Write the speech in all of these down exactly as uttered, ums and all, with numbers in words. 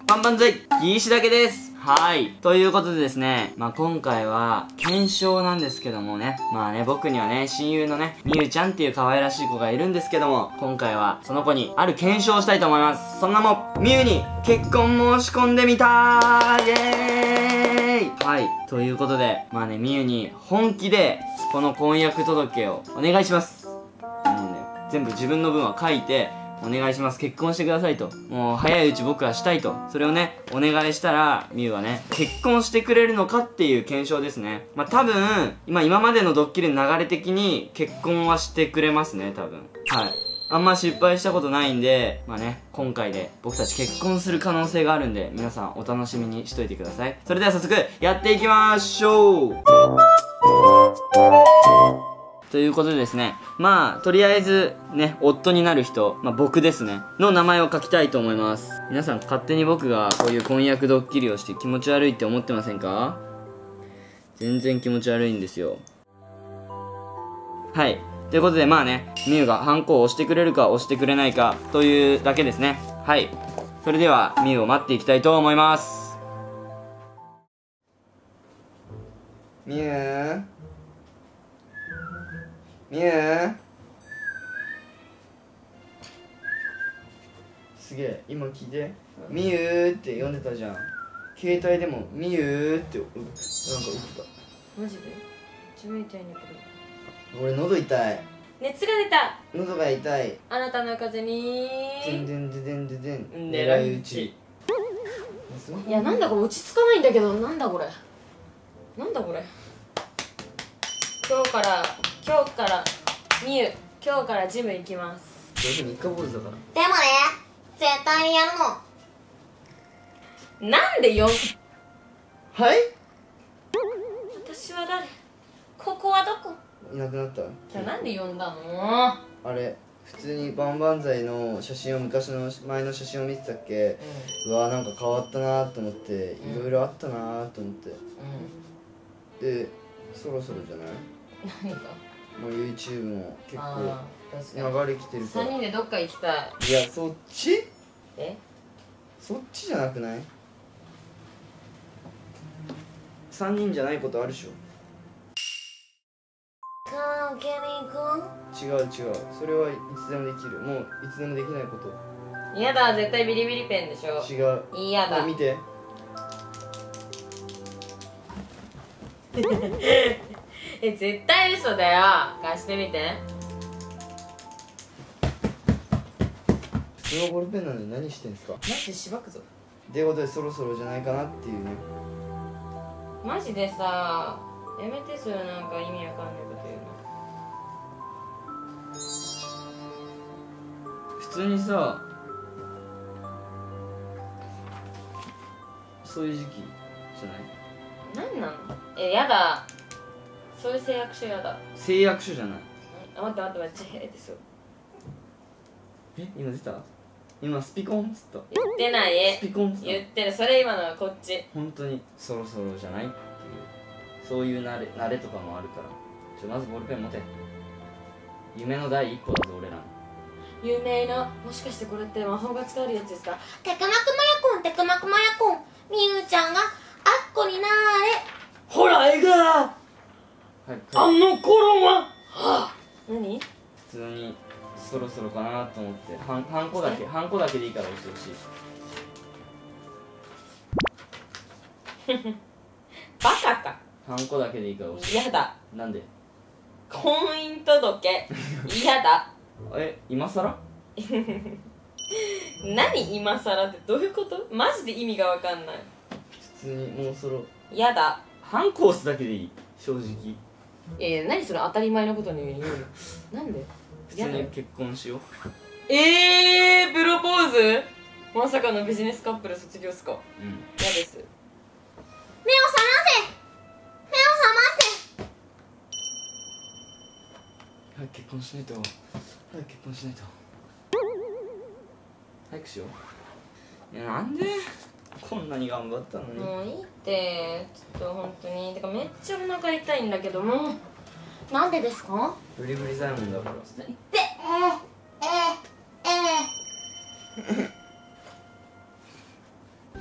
バンバンザイギーシだけです。はい。ということでですね、まあ今回は、検証なんですけどもね。まあね、僕にはね、親友のね、みゆちゃんっていう可愛らしい子がいるんですけども、今回は、その子に、ある検証をしたいと思います。その名も、みゆに、結婚申し込んでみたーイエーイはい。ということで、まあね、みゆに、本気で、この婚約届を、お願いします。もうね、全部自分の分は書いて、お願いします。結婚してくださいと。もう早いうち僕はしたいと。それをね、お願いしたら、みゆはね、結婚してくれるのかっていう検証ですね。まあ、多分、今、今までのドッキリの流れ的に結婚はしてくれますね、多分。はい。あんま失敗したことないんで、まあね、今回で僕たち結婚する可能性があるんで、皆さんお楽しみにしといてください。それでは早速、やっていきましょう。ということでですね。まあ、とりあえず、ね、夫になる人、まあ僕ですね、の名前を書きたいと思います。皆さん勝手に僕がこういう婚約ドッキリをして気持ち悪いって思ってませんか？全然気持ち悪いんですよ。はい。ということで、まあね、みゆがハンコを押してくれるか押してくれないかというだけですね。はい。それでは、みゆを待っていきたいと思います。みゆーみゆーすげえ、今聞いて。みゆーって呼んでたじゃん。携帯でもみゆーってなんか打ってた。マジで？自分痛いねこた。俺喉痛い。 熱が出た。 喉が痛い。 あなたの風にでんでんでんでんでんでん狙い撃ち。いや、なんだこれ、落ち着かないんだけど。なんだこれなんだこれ。今日から今日からみゆ、今日からジム行きます。 どうせ三日坊主だから。 でもね、絶対にやるの。 なんでよ。 はい。 私は誰？ここはどこ？ いなくなった。 じゃあなんで呼んだの？ あれ普通にバンバンザイの写真を昔の前の写真を見てたっけ、うん、うわーなんか変わったなーと思って、いろいろあったなーと思って、うん、でそろそろじゃない？ 何かもう YouTube も結構流れきてるから。 さんにんでどっか行きたい。 いや、そっち？ え？ そっちじゃなくない？さんにんじゃないことあるでしょ。 カラオケに行く？ 違う違う、それはいつでもできる。もういつでもできないこと。 嫌だ、絶対ビリビリペンでしょ。 違う。 嫌だ。 見てえ、絶対嘘だよ。貸してみて。 普通のボールペンなのに何してんすか？ マジでしばくぞ。 っていうことでそろそろじゃないかなっていうね。 マジでさ、やめてそれ、なんか意味わかんないこと言うの。 普通にさ、そういう時期じゃない？ なんなの？え、やだ。そういう誓約書やだ。 誓約書じゃない。 あ、待って待って待って、えですよ。 え、今出た？今スピコンっつった。 言ってない。 スピコンっつった。 言ってる。それ今のはこっち。 本当にそろそろじゃないっていう、そういう慣れ慣れとかもあるから。ちょ、まずボールペン持て。夢の第一歩だぞ俺らの。 有名な、もしかしてこれって魔法が使えるやつですか？ テクマクマヤコン、テクマクマヤコン。みゆちゃんがあっこになーれ。 ほら、笑顔。 はい、 あの頃は。はあ、何？ 普通にそろそろかなと思って、はん、はんこだけ、はんこだけでいいから押してほしい。 バカか。 はんこだけでいいから押してほしい。 やだ。 なんで？ 婚姻届。嫌だ。 え、今さら？ 何今さらってどういうこと？マジで意味がわかんない。 普通にもうそろ。 嫌だ。 はんこ押すだけでいい、正直。 いやいや、何それ当たり前のことに言うの。なんで？ 普通に結婚しよう。 えー、プロポーズ？まさかのビジネスカップル卒業っすか？うん、嫌です。 目を覚ませ、目を覚ませ。 早く結婚しないと。早く結婚しないと。早くしよう。いや、なんでこんなに頑張ったのに。 もういいって、ちょっと本当に。てかめっちゃお腹痛いんだけども。 なんでですか？ ブリブリ左衛門だから。 で、えー、えー、えー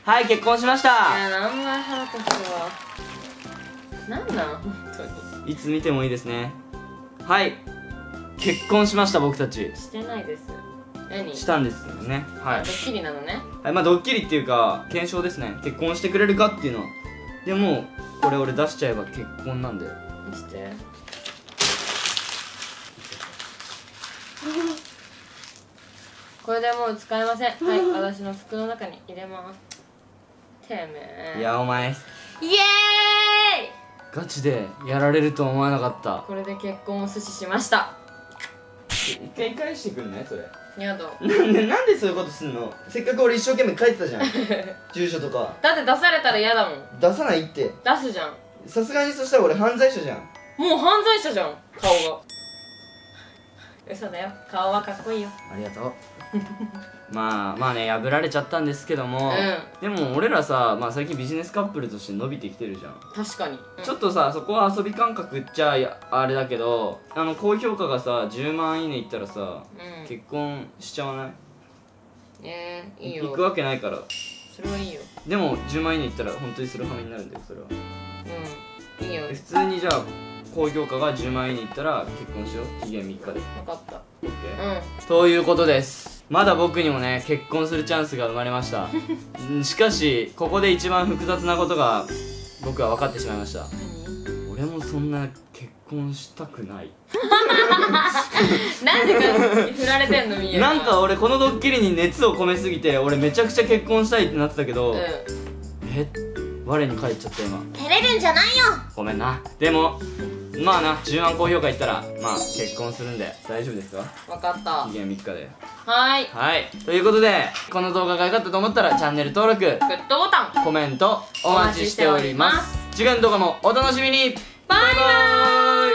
はい結婚しましいた。 や何枚腹立つわ。なんなん本当に。 いつ見てもいいですね。はい結婚しました。僕たちしてないです。何したんですよね。はいドッキリなのね。 はい、まあドッキリっていうか検証ですね。結婚してくれるかっていうの。でもこれ俺出しちゃえば結婚なんだよ。 見せて。これでもう使えません。はい私の服の中に入れます。てめえ。 いやお前イエーイ。 ガチでやられると思わなかった。 これで結婚を阻止しました。 一回返してくんねそれ。 やだ。 なんでなんでそういうことすんの。せっかく俺一生懸命書いてたじゃん住所とか。 だって出されたら嫌だもん。 出さないって。 出すじゃん。 さすがにそしたら俺犯罪者じゃん。 もう犯罪者じゃん顔が。嘘だよ顔はかっこいいよ。 ありがとうまあまあね破られちゃったんですけども、 うでも俺らさ、まあ、最近ビジネスカップルとして伸びてきてるじゃん。 確かに、うん、 ちょっとさそこは遊び感覚っちゃやあれだけど、あの高評価がさじゅうまんいいねいったらさ、 うん、 結婚しちゃわない？ えー、いいよ。 行くわけないから。 それはいいよ。 でもじゅうまんいいねいったら本当にする羽目になるんだよそれは。 うんいいよ。 普通にじゃあ高評価がじゅうまんいいねいったら結婚しよう。期限みっかで。 分かった。 OK？ うんということです。まだ僕にもね結婚するチャンスが生まれましたしかしここで一番複雑なことが僕は分かってしまいました。俺もそんな結婚したくないなんでか振られてんのみんな。 なんか俺このドッキリに熱を込めすぎて俺めちゃくちゃ結婚したいってなってたけど、 うんえ我に返っちゃった今。 照れるんじゃないよ。 ごめんな。でもまあなじゅうまん高評価いったらまあ結婚するんで大丈夫ですか？ 分かった。 期限みっかで。 はーい。 はいということでこの動画が良かったと思ったらチャンネル登録グッドボタンコメントお待ちしております。次回の動画もお楽しみに。 バイバーイ。